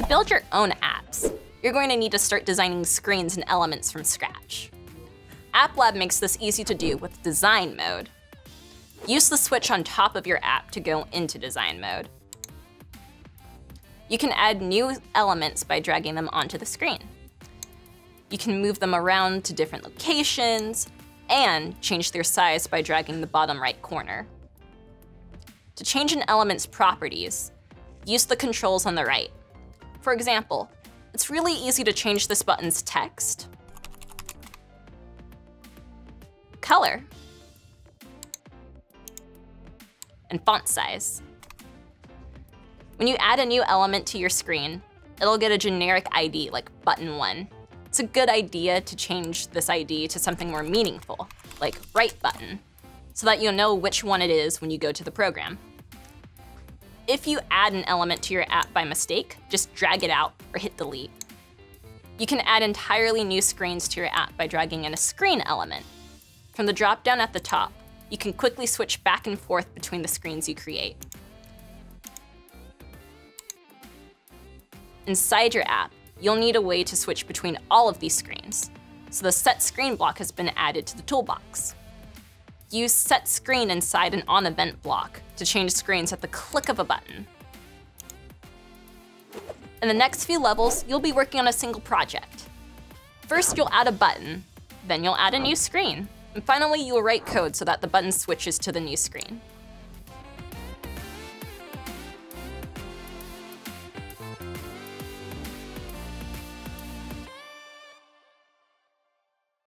build your own apps, you're going to need to start designing screens and elements from scratch. AppLab makes this easy to do with Design Mode. Use the switch on top of your app to go into Design Mode. You can add new elements by dragging them onto the screen. You can move them around to different locations and change their size by dragging the bottom right corner. To change an element's properties, use the controls on the right. For example, it's really easy to change this button's text, color, and font size. When you add a new element to your screen, it'll get a generic ID like button 1. It's a good idea to change this ID to something more meaningful, like right button, so that you'll know which one it is when you go to the program. If you add an element to your app by mistake, just drag it out or hit delete. You can add entirely new screens to your app by dragging in a screen element. From the drop-down at the top, you can quickly switch back and forth between the screens you create. Inside your app, you'll need a way to switch between all of these screens, so the Set Screen block has been added to the toolbox. Use Set Screen inside an OnEvent block to change screens at the click of a button. In the next few levels, you'll be working on a single project. First, you'll add a button, then you'll add a new screen, and finally you'll write code so that the button switches to the new screen.